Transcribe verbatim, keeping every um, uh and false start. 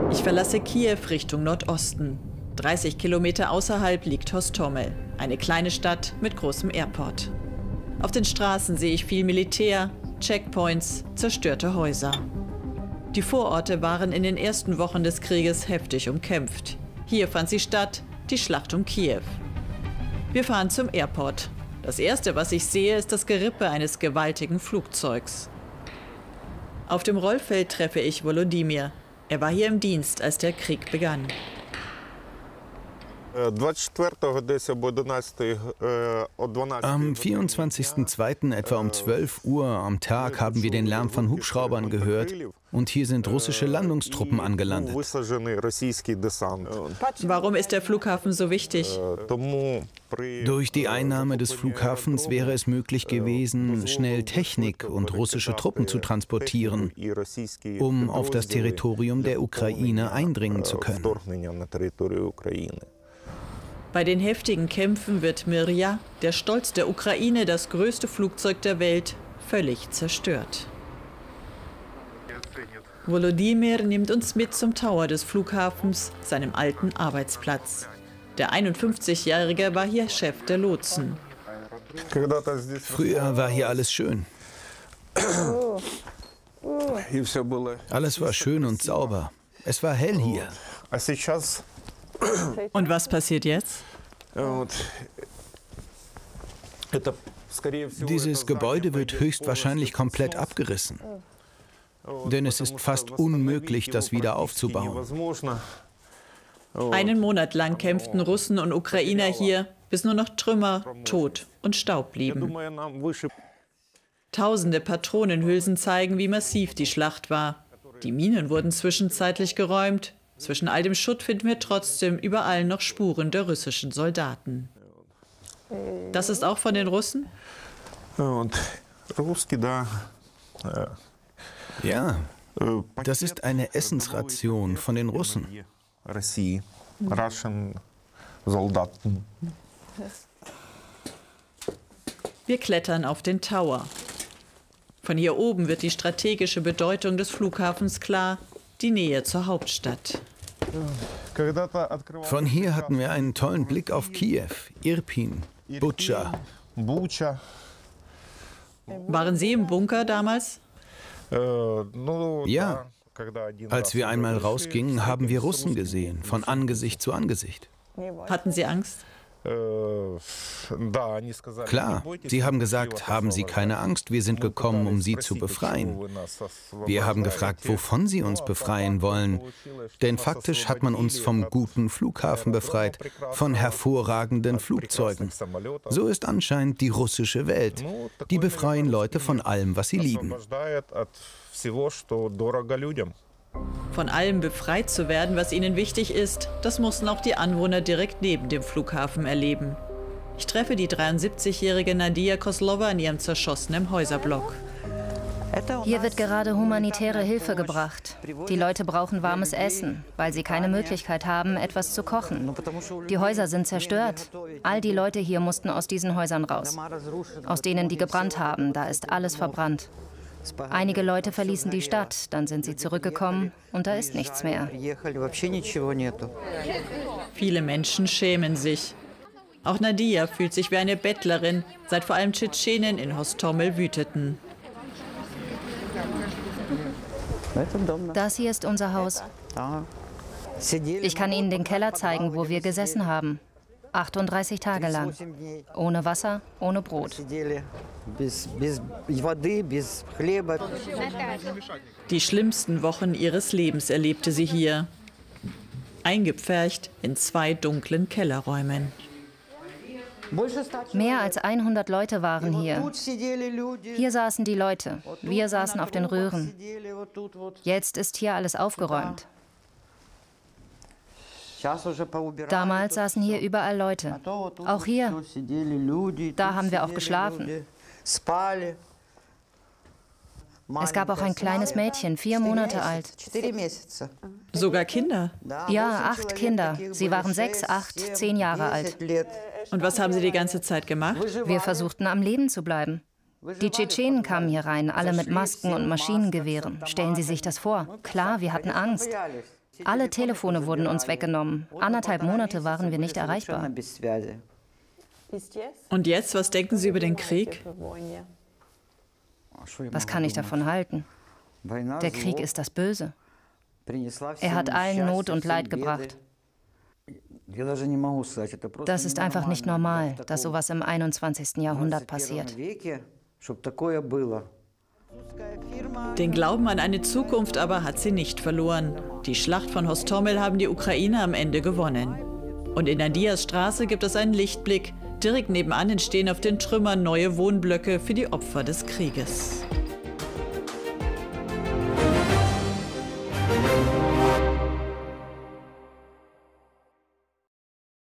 Ich verlasse Kiew Richtung Nordosten. dreißig Kilometer außerhalb liegt Hostomel, eine kleine Stadt mit großem Airport. Auf den Straßen sehe ich viel Militär, Checkpoints, zerstörte Häuser. Die Vororte waren in den ersten Wochen des Krieges heftig umkämpft. Hier fand sie statt, die Schlacht um Kiew. Wir fahren zum Airport. Das Erste, was ich sehe, ist das Gerippe eines gewaltigen Flugzeugs. Auf dem Rollfeld treffe ich Volodymyr. Er war hier im Dienst, als der Krieg begann. Am vierundzwanzigsten zweiten etwa um zwölf Uhr am Tag haben wir den Lärm von Hubschraubern gehört und hier sind russische Landungstruppen angelandet. Warum ist der Flughafen so wichtig? Durch die Einnahme des Flughafens wäre es möglich gewesen, schnell Technik und russische Truppen zu transportieren, um auf das Territorium der Ukraine eindringen zu können. Bei den heftigen Kämpfen wird Mrja, der Stolz der Ukraine, das größte Flugzeug der Welt, völlig zerstört. Volodymyr nimmt uns mit zum Tower des Flughafens, seinem alten Arbeitsplatz. Der einundfünfzigjährige war hier Chef der Lotsen. Früher war hier alles schön. Alles war schön und sauber. Es war hell hier. Und was passiert jetzt? Dieses Gebäude wird höchstwahrscheinlich komplett abgerissen. Denn es ist fast unmöglich, das wieder aufzubauen. Einen Monat lang kämpften Russen und Ukrainer hier, bis nur noch Trümmer, Tod und Staub blieben. Tausende Patronenhülsen zeigen, wie massiv die Schlacht war. Die Minen wurden zwischenzeitlich geräumt. Zwischen all dem Schutt finden wir trotzdem überall noch Spuren der russischen Soldaten. Das ist auch von den Russen? Ja, das ist eine Essensration von den Russen. Wir klettern auf den Tower. Von hier oben wird die strategische Bedeutung des Flughafens klar, die Nähe zur Hauptstadt. Von hier hatten wir einen tollen Blick auf Kiew, Irpin, Butscha. Waren Sie im Bunker damals? Ja. Als wir einmal rausgingen, haben wir Russen gesehen, von Angesicht zu Angesicht. Hatten Sie Angst? Klar, sie haben gesagt, haben Sie keine Angst, wir sind gekommen, um Sie zu befreien. Wir haben gefragt, wovon Sie uns befreien wollen. Denn faktisch hat man uns vom guten Flughafen befreit, von hervorragenden Flugzeugen. So ist anscheinend die russische Welt. Die befreien Leute von allem, was sie lieben. Von allem befreit zu werden, was ihnen wichtig ist, das mussten auch die Anwohner direkt neben dem Flughafen erleben. Ich treffe die dreiundsiebzigjährige Nadia Kozlova in ihrem zerschossenen Häuserblock. Hier wird gerade humanitäre Hilfe gebracht. Die Leute brauchen warmes Essen, weil sie keine Möglichkeit haben, etwas zu kochen. Die Häuser sind zerstört. All die Leute hier mussten aus diesen Häusern raus. Aus denen, die gebrannt haben, da ist alles verbrannt. Einige Leute verließen die Stadt, dann sind sie zurückgekommen und da ist nichts mehr. Viele Menschen schämen sich. Auch Nadia fühlt sich wie eine Bettlerin, seit vor allem Tschetschenen in Hostomel wüteten. Das hier ist unser Haus. Ich kann Ihnen den Keller zeigen, wo wir gesessen haben. achtunddreißig Tage lang. Ohne Wasser, ohne Brot. Die schlimmsten Wochen ihres Lebens erlebte sie hier. Eingepfercht in zwei dunklen Kellerräumen. Mehr als hundert Leute waren hier. Hier saßen die Leute. Wir saßen auf den Röhren. Jetzt ist hier alles aufgeräumt. Damals saßen hier überall Leute. Auch hier. Da haben wir auch geschlafen. Es gab auch ein kleines Mädchen, vier Monate alt. Sogar Kinder? Ja, acht Kinder. Sie waren sechs, acht, zehn Jahre alt. Und was haben sie die ganze Zeit gemacht? Wir versuchten, am Leben zu bleiben. Die Tschetschenen kamen hier rein, alle mit Masken und Maschinengewehren. Stellen Sie sich das vor. Klar, wir hatten Angst. Alle Telefone wurden uns weggenommen. Anderthalb Monate waren wir nicht erreichbar. Und jetzt, was denken Sie über den Krieg? Was kann ich davon halten? Der Krieg ist das Böse. Er hat allen Not und Leid gebracht. Das ist einfach nicht normal, dass sowas im einundzwanzigsten Jahrhundert passiert. Den Glauben an eine Zukunft aber hat sie nicht verloren. Die Schlacht von Hostomel haben die Ukrainer am Ende gewonnen. Und in der Diaz-Straße gibt es einen Lichtblick. Direkt nebenan entstehen auf den Trümmern neue Wohnblöcke für die Opfer des Krieges.